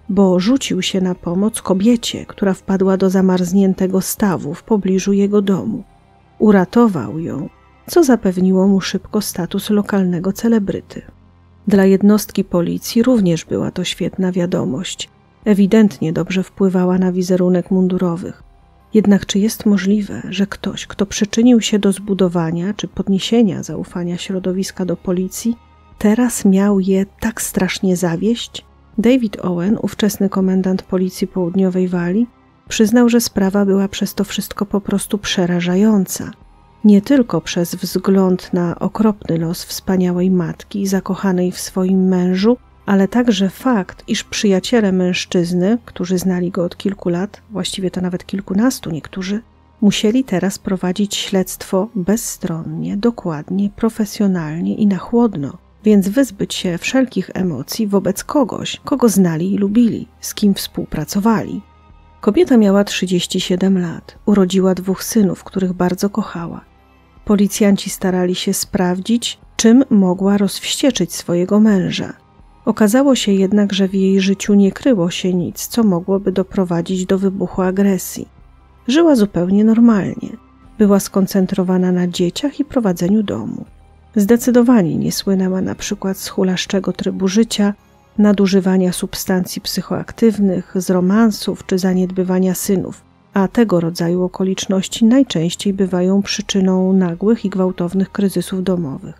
bo rzucił się na pomoc kobiecie, która wpadła do zamarzniętego stawu w pobliżu jego domu. Uratował ją, co zapewniło mu szybko status lokalnego celebryty. Dla jednostki policji również była to świetna wiadomość. Ewidentnie dobrze wpływała na wizerunek mundurowych. Jednak czy jest możliwe, że ktoś, kto przyczynił się do zbudowania czy podniesienia zaufania środowiska do policji, teraz miał je tak strasznie zawieść? David Owen, ówczesny komendant policji południowej Walii, przyznał, że sprawa była przez to wszystko po prostu przerażająca. Nie tylko przez wzgląd na okropny los wspaniałej matki zakochanej w swoim mężu, ale także fakt, iż przyjaciele mężczyzny, którzy znali go od kilku lat, właściwie to nawet kilkunastu niektórzy, musieli teraz prowadzić śledztwo bezstronnie, dokładnie, profesjonalnie i na chłodno, więc wyzbyć się wszelkich emocji wobec kogoś, kogo znali i lubili, z kim współpracowali. Kobieta miała trzydzieści siedem lat, urodziła dwóch synów, których bardzo kochała. Policjanci starali się sprawdzić, czym mogła rozwścieczyć swojego męża. Okazało się jednak, że w jej życiu nie kryło się nic, co mogłoby doprowadzić do wybuchu agresji. Żyła zupełnie normalnie. Była skoncentrowana na dzieciach i prowadzeniu domu. Zdecydowanie nie słynęła na przykład z hulaszczego trybu życia, nadużywania substancji psychoaktywnych, z romansów czy zaniedbywania synów, a tego rodzaju okoliczności najczęściej bywają przyczyną nagłych i gwałtownych kryzysów domowych.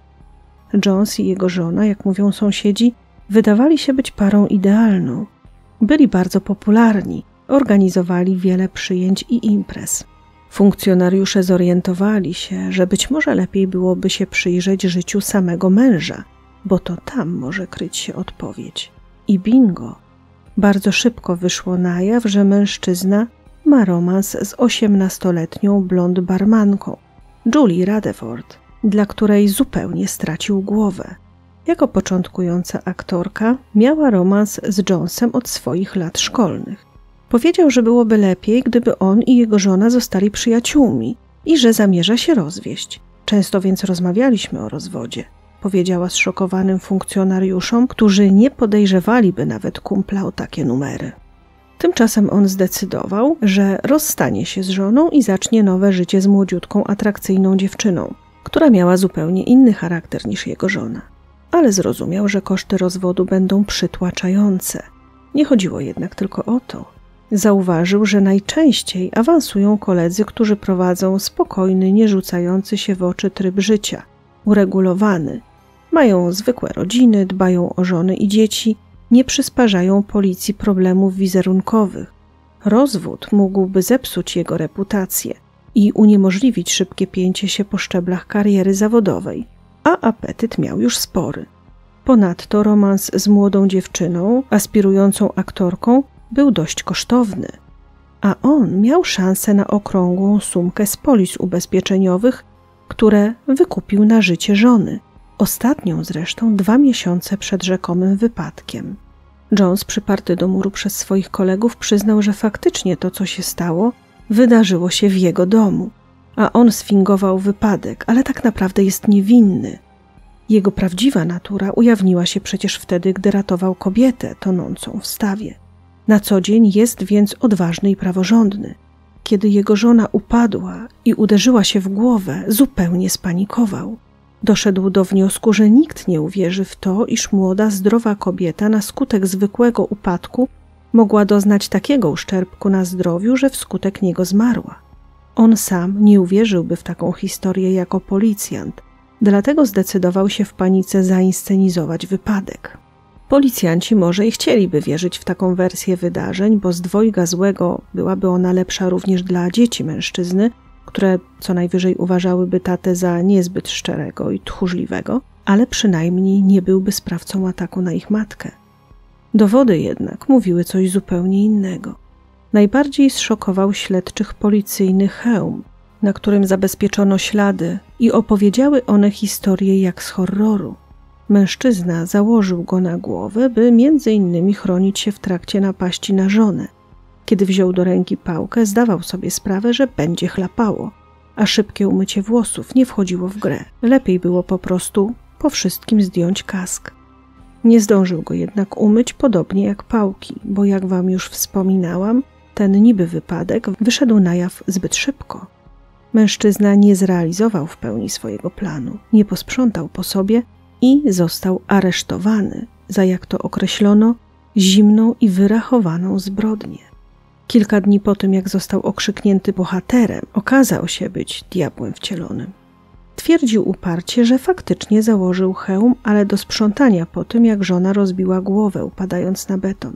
Jones i jego żona, jak mówią sąsiedzi, wydawali się być parą idealną. Byli bardzo popularni, organizowali wiele przyjęć i imprez. Funkcjonariusze zorientowali się, że być może lepiej byłoby się przyjrzeć życiu samego męża, bo to tam może kryć się odpowiedź. I bingo! Bardzo szybko wyszło na jaw, że mężczyzna ma romans z osiemnastoletnią blond barmanką, Julie Rutherford, dla której zupełnie stracił głowę. Jako początkująca aktorka miała romans z Jonesem od swoich lat szkolnych. Powiedział, że byłoby lepiej, gdyby on i jego żona zostali przyjaciółmi i że zamierza się rozwieść. Często więc rozmawialiśmy o rozwodzie, powiedziała zszokowanym funkcjonariuszom, którzy nie podejrzewaliby nawet kumpla o takie numery. Tymczasem on zdecydował, że rozstanie się z żoną i zacznie nowe życie z młodziutką, atrakcyjną dziewczyną, która miała zupełnie inny charakter niż jego żona. Ale zrozumiał, że koszty rozwodu będą przytłaczające. Nie chodziło jednak tylko o to. Zauważył, że najczęściej awansują koledzy, którzy prowadzą spokojny, nie rzucający się w oczy tryb życia, uregulowany. Mają zwykłe rodziny, dbają o żony i dzieci, nie przysparzają policji problemów wizerunkowych. Rozwód mógłby zepsuć jego reputację i uniemożliwić szybkie pięcie się po szczeblach kariery zawodowej, a apetyt miał już spory. Ponadto romans z młodą dziewczyną, aspirującą aktorką, był dość kosztowny, a on miał szansę na okrągłą sumkę z polis ubezpieczeniowych, które wykupił na życie żony, ostatnią zresztą dwa miesiące przed rzekomym wypadkiem. Jones, przyparty do muru przez swoich kolegów, przyznał, że faktycznie to, co się stało, wydarzyło się w jego domu, a on sfingował wypadek, ale tak naprawdę jest niewinny. Jego prawdziwa natura ujawniła się przecież wtedy, gdy ratował kobietę tonącą w stawie. Na co dzień jest więc odważny i praworządny. Kiedy jego żona upadła i uderzyła się w głowę, zupełnie spanikował. Doszedł do wniosku, że nikt nie uwierzy w to, iż młoda, zdrowa kobieta na skutek zwykłego upadku mogła doznać takiego uszczerbku na zdrowiu, że wskutek niego zmarła. On sam nie uwierzyłby w taką historię jako policjant, dlatego zdecydował się w panice zainscenizować wypadek. Policjanci może i chcieliby wierzyć w taką wersję wydarzeń, bo z dwojga złego byłaby ona lepsza również dla dzieci mężczyzny, które co najwyżej uważałyby tatę za niezbyt szczerego i tchórzliwego, ale przynajmniej nie byłby sprawcą ataku na ich matkę. Dowody jednak mówiły coś zupełnie innego. Najbardziej zszokował śledczych policyjny hełm, na którym zabezpieczono ślady i opowiedziały one historię jak z horroru. Mężczyzna założył go na głowę, by między innymi chronić się w trakcie napaści na żonę. Kiedy wziął do ręki pałkę, zdawał sobie sprawę, że będzie chlapało, a szybkie umycie włosów nie wchodziło w grę. Lepiej było po prostu po wszystkim zdjąć kask. Nie zdążył go jednak umyć, podobnie jak pałki, bo jak wam już wspominałam, ten niby wypadek wyszedł na jaw zbyt szybko. Mężczyzna nie zrealizował w pełni swojego planu, nie posprzątał po sobie i został aresztowany za, jak to określono, zimną i wyrachowaną zbrodnię. Kilka dni po tym, jak został okrzyknięty bohaterem, okazał się być diabłem wcielonym. Twierdził uparcie, że faktycznie założył hełm, ale do sprzątania po tym, jak żona rozbiła głowę, upadając na beton.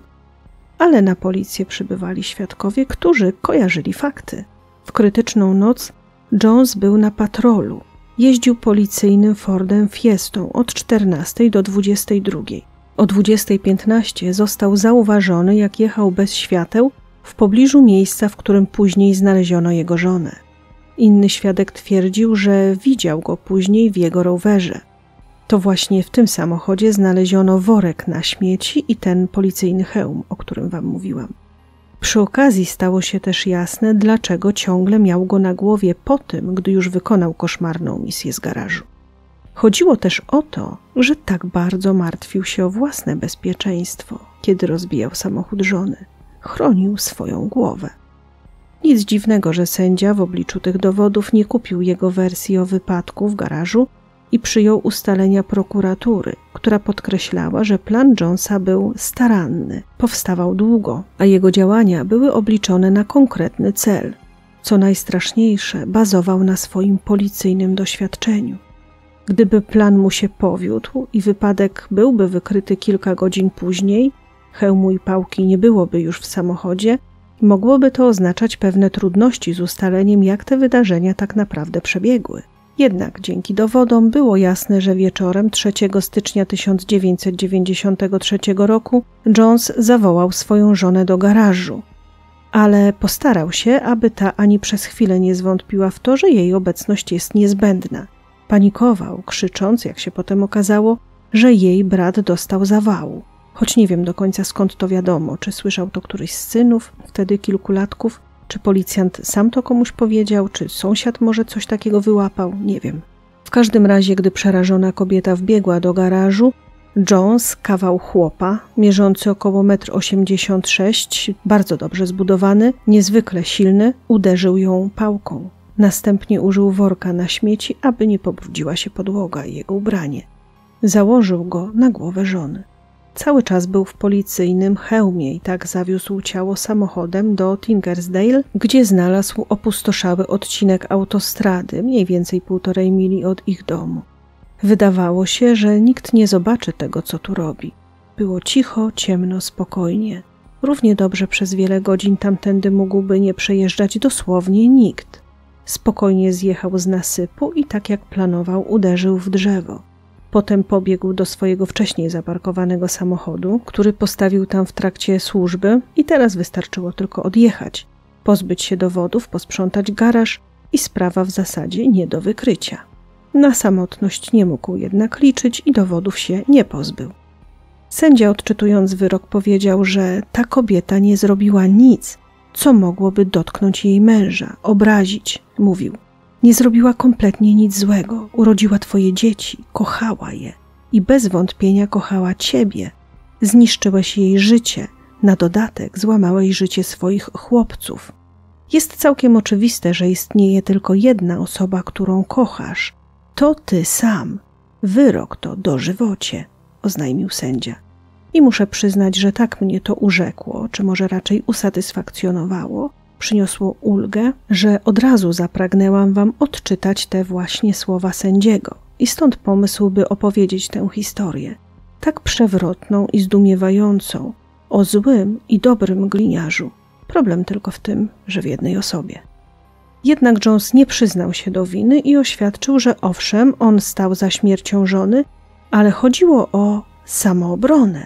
Ale na policję przybywali świadkowie, którzy kojarzyli fakty. W krytyczną noc Jones był na patrolu. Jeździł policyjnym Fordem Fiestą od czternastej do dwudziestej drugiej. O dwudziestej piętnaście został zauważony, jak jechał bez świateł w pobliżu miejsca, w którym później znaleziono jego żonę. Inny świadek twierdził, że widział go później w jego rowerze. To właśnie w tym samochodzie znaleziono worek na śmieci i ten policyjny hełm, o którym wam mówiłam. Przy okazji stało się też jasne, dlaczego ciągle miał go na głowie po tym, gdy już wykonał koszmarną misję z garażu. Chodziło też o to, że tak bardzo martwił się o własne bezpieczeństwo, kiedy rozbijał samochód żony. Chronił swoją głowę. Nic dziwnego, że sędzia w obliczu tych dowodów nie kupił jego wersji o wypadku w garażu i przyjął ustalenia prokuratury, która podkreślała, że plan Jonesa był staranny, powstawał długo, a jego działania były obliczone na konkretny cel. Co najstraszniejsze, bazował na swoim policyjnym doświadczeniu. Gdyby plan mu się powiódł i wypadek byłby wykryty kilka godzin później, hełmu i pałki nie byłoby już w samochodzie, mogłoby to oznaczać pewne trudności z ustaleniem, jak te wydarzenia tak naprawdę przebiegły. Jednak dzięki dowodom było jasne, że wieczorem trzeciego stycznia tysiąc dziewięćset dziewięćdziesiątego trzeciego roku Jones zawołał swoją żonę do garażu, ale postarał się, aby ta ani przez chwilę nie zwątpiła w to, że jej obecność jest niezbędna. Panikował, krzycząc, jak się potem okazało, że jej brat dostał zawału. Choć nie wiem do końca, skąd to wiadomo, czy słyszał to któryś z synów, wtedy kilkulatków, czy policjant sam to komuś powiedział, czy sąsiad może coś takiego wyłapał, nie wiem. W każdym razie, gdy przerażona kobieta wbiegła do garażu, Jones, kawał chłopa, mierzący około metr osiemdziesiąt sześć, bardzo dobrze zbudowany, niezwykle silny, uderzył ją pałką. Następnie użył worka na śmieci, aby nie pobrudziła się podłoga i jego ubranie. Założył go na głowę żony. Cały czas był w policyjnym hełmie i tak zawiózł ciało samochodem do Tinkersdale, gdzie znalazł opustoszały odcinek autostrady, mniej więcej półtorej mili od ich domu. Wydawało się, że nikt nie zobaczy tego, co tu robi. Było cicho, ciemno, spokojnie. Równie dobrze przez wiele godzin tamtędy mógłby nie przejeżdżać dosłownie nikt. Spokojnie zjechał z nasypu i tak jak planował uderzył w drzewo. Potem pobiegł do swojego wcześniej zaparkowanego samochodu, który postawił tam w trakcie służby i teraz wystarczyło tylko odjechać, pozbyć się dowodów, posprzątać garaż i sprawa w zasadzie nie do wykrycia. Na samotność nie mógł jednak liczyć i dowodów się nie pozbył. Sędzia, odczytując wyrok, powiedział, że ta kobieta nie zrobiła nic, co mogłoby dotknąć jej męża, obrazić, mówił. Nie zrobiła kompletnie nic złego, urodziła twoje dzieci, kochała je i bez wątpienia kochała ciebie. Zniszczyłeś jej życie, na dodatek złamałeś życie swoich chłopców. Jest całkiem oczywiste, że istnieje tylko jedna osoba, którą kochasz. To ty sam. Wyrok to dożywocie, oznajmił sędzia. I muszę przyznać, że tak mnie to urzekło, czy może raczej usatysfakcjonowało, przyniosło ulgę, że od razu zapragnęłam wam odczytać te właśnie słowa sędziego. I stąd pomysł, by opowiedzieć tę historię, tak przewrotną i zdumiewającą, o złym i dobrym gliniarzu. Problem tylko w tym, że w jednej osobie. Jednak Jones nie przyznał się do winy i oświadczył, że owszem, on stał za śmiercią żony, ale chodziło o samoobronę.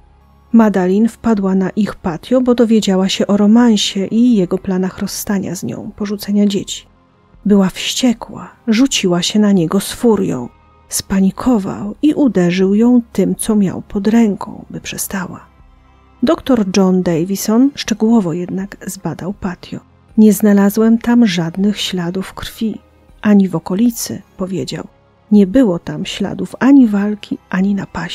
Madalyn wpadła na ich patio, bo dowiedziała się o romansie i jego planach rozstania z nią, porzucenia dzieci. Była wściekła, rzuciła się na niego z furią. Spanikował i uderzył ją tym, co miał pod ręką, by przestała. Doktor John Davison szczegółowo jednak zbadał patio. Nie znalazłem tam żadnych śladów krwi, ani w okolicy, powiedział. Nie było tam śladów ani walki, ani napaści.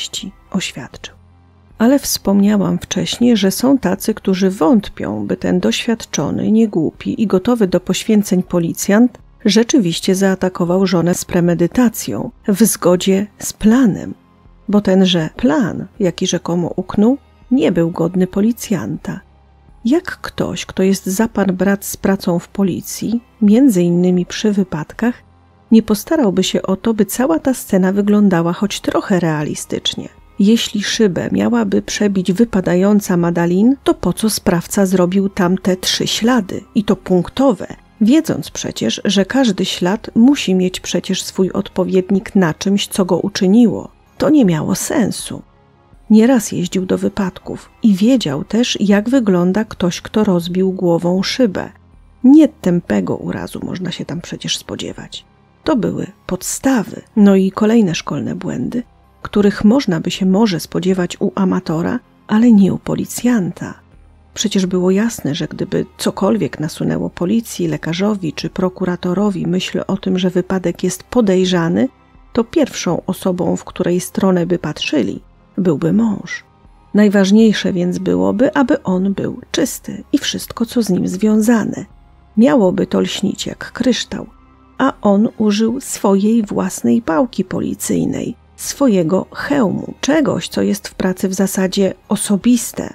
oświadczył. Ale wspomniałam wcześniej, że są tacy, którzy wątpią, by ten doświadczony, niegłupi i gotowy do poświęceń policjant rzeczywiście zaatakował żonę z premedytacją, w zgodzie z planem, bo tenże plan, jaki rzekomo uknął, nie był godny policjanta. Jak ktoś, kto jest za pan brat z pracą w policji, między innymi przy wypadkach, nie postarałby się o to, by cała ta scena wyglądała choć trochę realistycznie? Jeśli szybę miałaby przebić wypadająca Madalin, to po co sprawca zrobił tam te trzy ślady, i to punktowe, wiedząc przecież, że każdy ślad musi mieć przecież swój odpowiednik na czymś, co go uczyniło? To nie miało sensu. Nieraz jeździł do wypadków i wiedział też, jak wygląda ktoś, kto rozbił głową szybę. Nie tępego urazu można się tam przecież spodziewać. To były podstawy, no i kolejne szkolne błędy, których można by się może spodziewać u amatora, ale nie u policjanta. Przecież było jasne, że gdyby cokolwiek nasunęło policji, lekarzowi czy prokuratorowi myśl o tym, że wypadek jest podejrzany, to pierwszą osobą, w której stronę by patrzyli, byłby mąż. Najważniejsze więc byłoby, aby on był czysty i wszystko, co z nim związane. Miałoby to lśnić jak kryształ, a on użył swojej własnej pałki policyjnej, swojego hełmu, czegoś, co jest w pracy w zasadzie osobiste.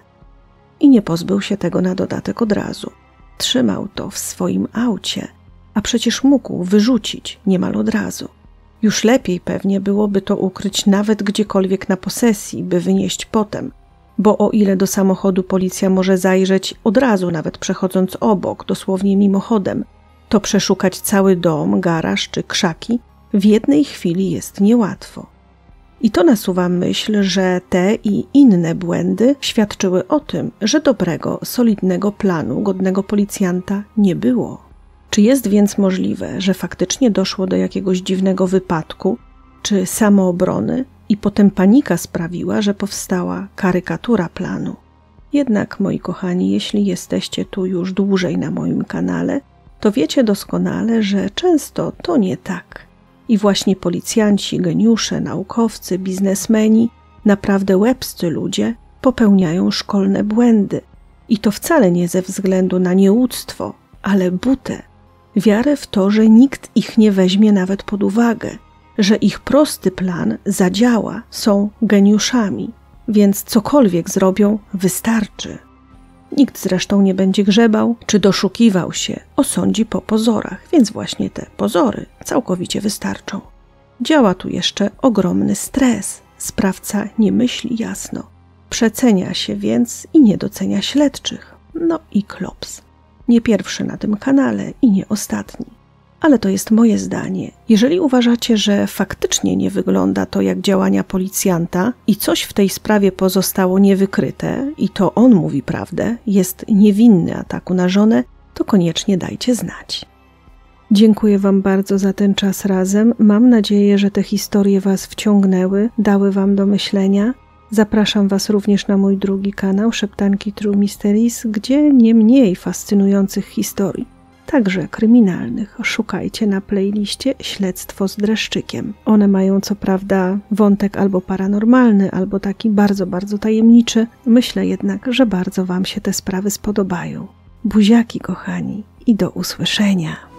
I nie pozbył się tego na dodatek od razu. Trzymał to w swoim aucie, a przecież mógł wyrzucić niemal od razu. Już lepiej pewnie byłoby to ukryć nawet gdziekolwiek na posesji, by wynieść potem, bo o ile do samochodu policja może zajrzeć od razu, nawet przechodząc obok, dosłownie mimochodem, to przeszukać cały dom, garaż czy krzaki w jednej chwili jest niełatwo. I to nasuwa myśl, że te i inne błędy świadczyły o tym, że dobrego, solidnego planu godnego policjanta nie było. Czy jest więc możliwe, że faktycznie doszło do jakiegoś dziwnego wypadku, czy samoobrony i potem panika sprawiła, że powstała karykatura planu? Jednak, moi kochani, jeśli jesteście tu już dłużej na moim kanale, to wiecie doskonale, że często to nie tak. I właśnie policjanci, geniusze, naukowcy, biznesmeni, naprawdę łebscy ludzie popełniają szkolne błędy. I to wcale nie ze względu na nieuctwo, ale butę. Wiarę w to, że nikt ich nie weźmie nawet pod uwagę, że ich prosty plan zadziała, są geniuszami, więc cokolwiek zrobią, wystarczy. Nikt zresztą nie będzie grzebał czy doszukiwał się, osądzi po pozorach, więc właśnie te pozory całkowicie wystarczą. Działa tu jeszcze ogromny stres. Sprawca nie myśli jasno. Przecenia się więc i nie docenia śledczych. No i klops. Nie pierwszy na tym kanale i nie ostatni. Ale to jest moje zdanie. Jeżeli uważacie, że faktycznie nie wygląda to jak działania policjanta i coś w tej sprawie pozostało niewykryte i to on mówi prawdę, jest niewinny ataku na żonę, to koniecznie dajcie znać. Dziękuję Wam bardzo za ten czas razem. Mam nadzieję, że te historie Was wciągnęły, dały Wam do myślenia. Zapraszam Was również na mój drugi kanał Szeptanki True Mysteries, gdzie nie mniej fascynujących historii, także kryminalnych, szukajcie na playliście Śledztwo z dreszczykiem. One mają co prawda wątek albo paranormalny, albo taki bardzo, bardzo tajemniczy. Myślę jednak, że bardzo Wam się te sprawy spodobają. Buziaki kochani i do usłyszenia.